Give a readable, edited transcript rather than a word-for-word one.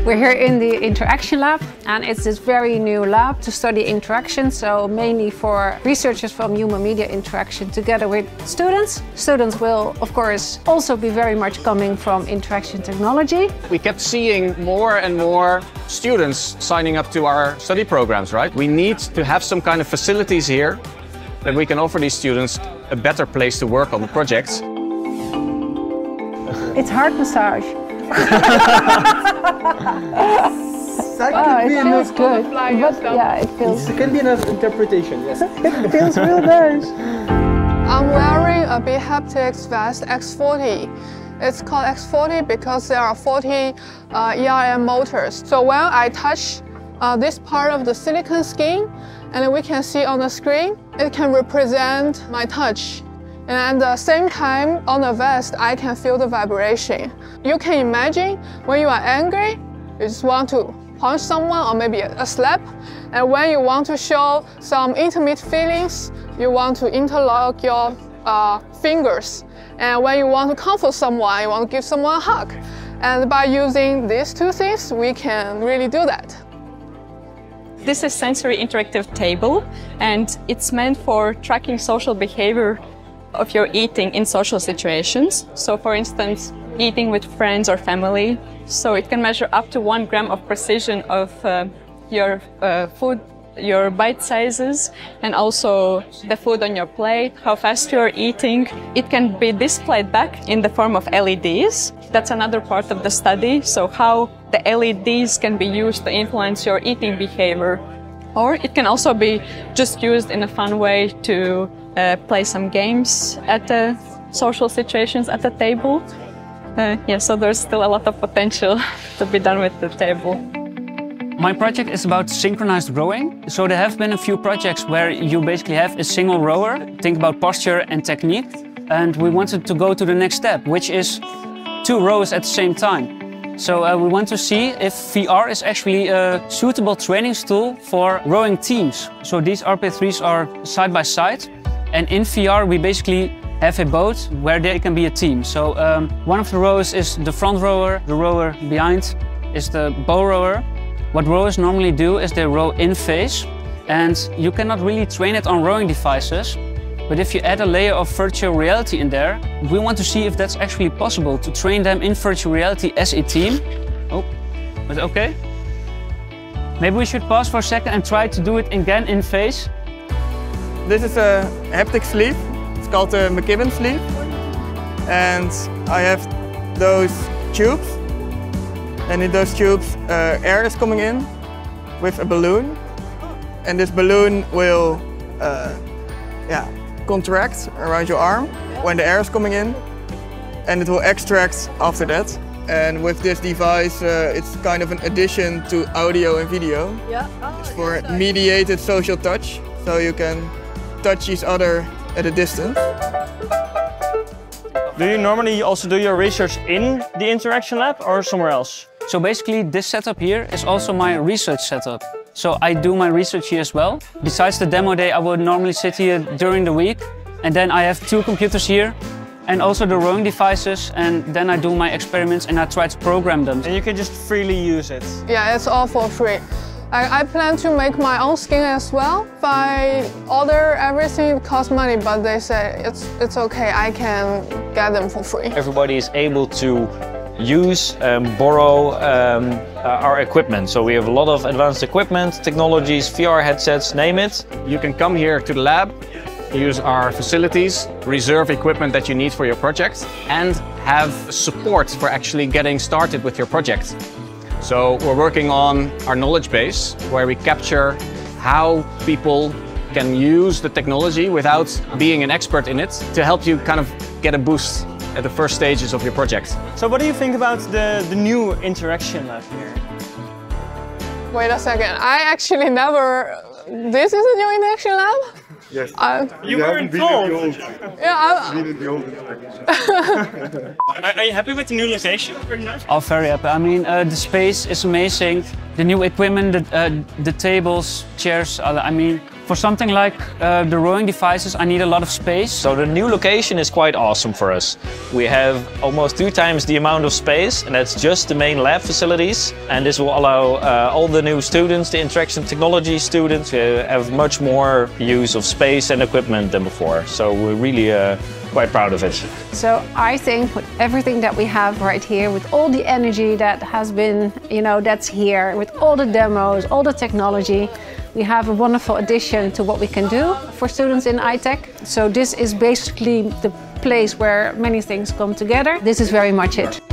We're here in the interaction lab, and it's this very new lab to study interaction, so mainly for researchers from human media interaction together with students. Students will, of course, also be very much coming from interaction technology. We kept seeing more and more students signing up to our study programs, right? We need to have some kind of facilities here that we can offer these students a better place to work on the projects. It's heart massage. It feels good, but yeah, it can be an interpretation, yes. It feels real nice. I'm wearing a B-Haptics vest X40. It's called X40 because there are 40 ERM motors. So when I touch this part of the silicon skin, and we can see on the screen, it can represent my touch. And at the same time, on the vest, I can feel the vibration. You can imagine when you are angry, you just want to punch someone or maybe a slap. And when you want to show some intimate feelings, you want to interlock your fingers. And when you want to comfort someone, you want to give someone a hug. And by using these two things, we can really do that. This is sensory interactive table, and it's meant for tracking social behavior of your eating in social situations. So for instance, eating with friends or family. So it can measure up to 1 gram of precision of your food, your bite sizes, and also the food on your plate, how fast you're eating. It can be displayed back in the form of LEDs. That's another part of the study. So how the LEDs can be used to influence your eating behavior. Or it can also be just used in a fun way to play some games at the social situations at the table. Yeah, so there's still a lot of potential to be done with the table. My project is about synchronized rowing. So there have been a few projects where you basically have a single rower, think about posture and technique. And we wanted to go to the next step, which is 2 rows at the same time. So we want to see if VR is actually a suitable training tool for rowing teams. So these RP3s are side by side. And in VR, we basically have a boat where they can be a team. So one of the rows is the front rower. The rower behind is the bow rower. What rowers normally do is they row in phase. And you cannot really train it on rowing devices. But if you add a layer of virtual reality in there, we want to see if that's actually possible to train them in virtual reality as a team. Oh, is it okay? Maybe we should pause for a second and try to do it again in phase. This is a haptic sleeve. It's called the McKibben sleeve. And I have those tubes. And in those tubes, air is coming in with a balloon. And this balloon will contract around your arm when the air is coming in. And it will extract after that. And with this device, it's kind of an addition to audio and video. Yeah. It's for mediated social touch. So you can touch each other at a distance. Do you normally also do your research in the interaction lab or somewhere else? So basically this setup here is also my research setup. So I do my research here as well. Besides the demo day, I would normally sit here during the week. And then I have 2 computers here and also the rowing devices. And then I do my experiments and I try to program them. And you can just freely use it? Yeah, it's all for free. I plan to make my own skin as well. If I order everything, it costs money, but they say it's okay, I can get them for free. Everybody is able to use, borrow our equipment. So we have a lot of advanced equipment, technologies, VR headsets, name it. You can come here to the lab, use our facilities, reserve equipment that you need for your project, and have support for actually getting started with your project. So we're working on our knowledge base, where we capture how people can use the technology without being an expert in it to help you kind of get a boost at the first stages of your project. So what do you think about the new interaction lab here? Wait a second, I actually never... This is a new interaction lab? Yes. You were involved. Yeah, Are you happy with the new location? Oh, very happy. I mean, the space is amazing. The new equipment, the tables, chairs, I mean, For something like the rowing devices, I need a lot of space. So the new location is quite awesome for us. We have almost 2 times the amount of space, and that's just the main lab facilities. And this will allow all the new students, the interaction technology students, to have much more use of space and equipment than before. So we're really quite proud of it. So I think with everything that we have right here, with all the energy that has been, that's here, with all the demos, all the technology, we have a wonderful addition to what we can do for students in iTech. So this is basically the place where many things come together. This is very much it.